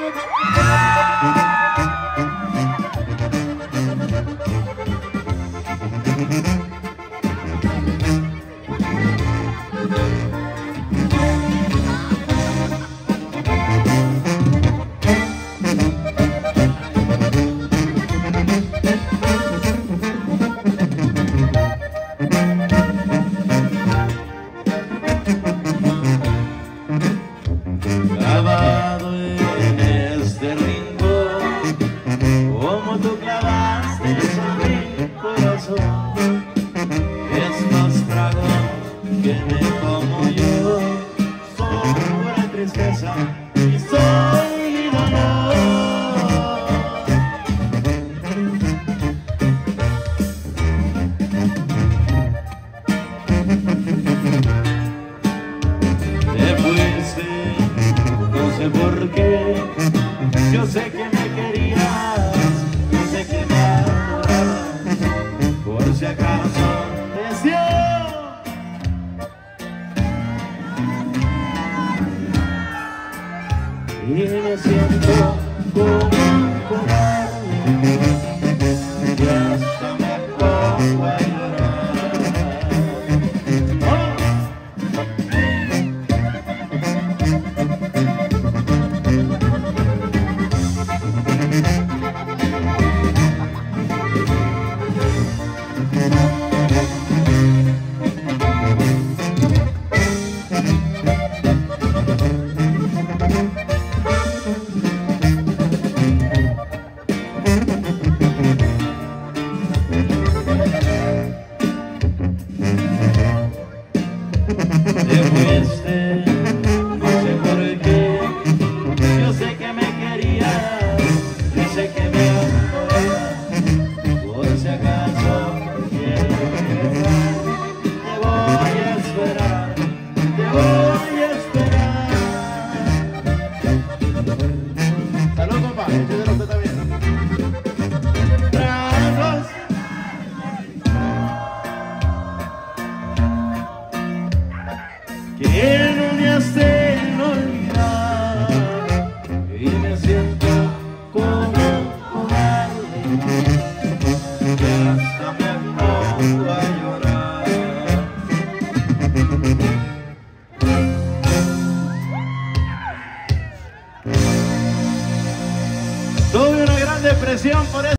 Clavado en este rincón, como tú clavaste en mi corazón, estos tragos que me como yo son pura tristeza y soy dolor. Te fuiste, no sé por qué, yo sé que me querías, yo sé que me adorabas, por si acaso te dio. Y me siento como un cobarde.